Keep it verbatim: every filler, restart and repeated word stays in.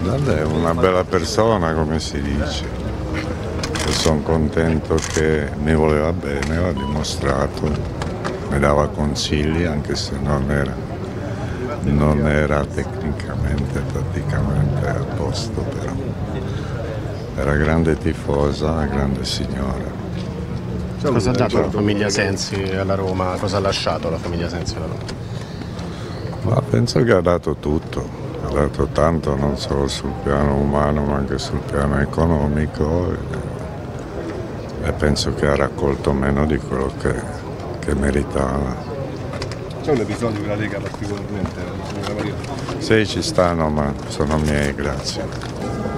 Vabbè, è una bella persona, come si dice. E sono contento che mi voleva bene, l'ha dimostrato, mi dava consigli anche se non era, non era tecnicamente, praticamente a posto, però era grande tifosa, grande signora. Cosa ha dato la famiglia Sensi alla Roma? Cosa ha lasciato la famiglia Sensi alla Roma? Ma penso che ha dato tutto. Ha dato tanto non solo sul piano umano ma anche sul piano economico e, e penso che ha raccolto meno di quello che, che meritava. C'è un episodio che la lega particolarmente, signora Maria? Sì, ci stanno, ma sono miei, grazie.